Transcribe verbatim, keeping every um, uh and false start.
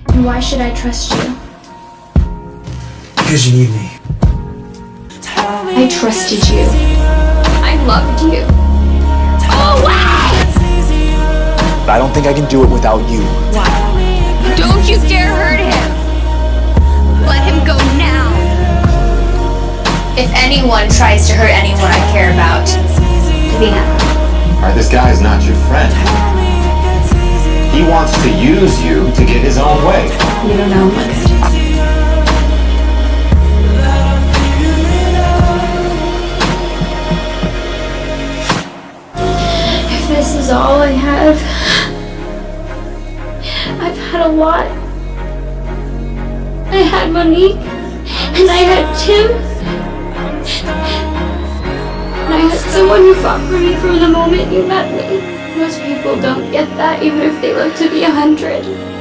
And why should I trust you? Because you need me. I trusted you. I loved you. Oh, wow! But I don't think I can do it without you. Don't you dare hurt him! Let him go now! If anyone tries to hurt anyone I care about, Davina. Alright, this guy is not your friend. He wants to use you to get his own way. You don't know what. If this is all I have, I've had a lot. I had Monique, and I had Tim, and I had someone who fought for me from the moment you met me. Most people don't get that, even if they live to be a hundred.